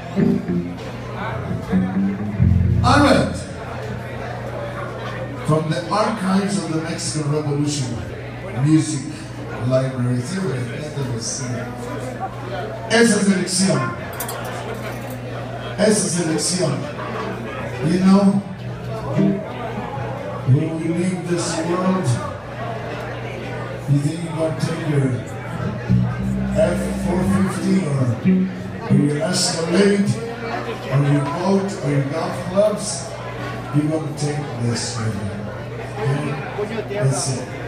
Alright. From the archives of the Mexican Revolution Music Library. Esa selección. You know, when we leave this world, you think you're going to take your F-450 or your Escalade or your boat or your golf clubs, you're going to take this with you. Okay? That's it.